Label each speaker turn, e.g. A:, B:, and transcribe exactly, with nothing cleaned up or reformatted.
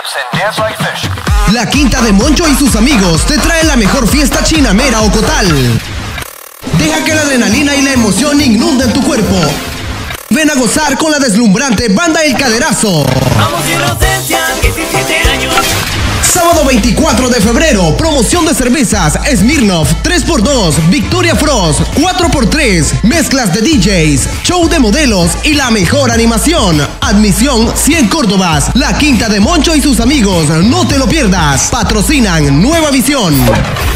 A: La Quinta de Moncho y sus amigos te trae la mejor fiesta chinamera Ocotal. Deja que la adrenalina y la emoción inunden tu cuerpo. Ven a gozar con la deslumbrante banda El Caderazo.
B: Vamos de inocencia, diecisiete años.
A: Sábado veinticuatro de febrero, promoción de cervezas Smirnoff tres por dos, Victoria Frost cuatro por tres, mezclas de D Js, show de modelos y la mejor animación. Admisión cien Córdobas. La Quinta de Moncho y sus amigos, no te lo pierdas. Patrocinan Nueva Visión.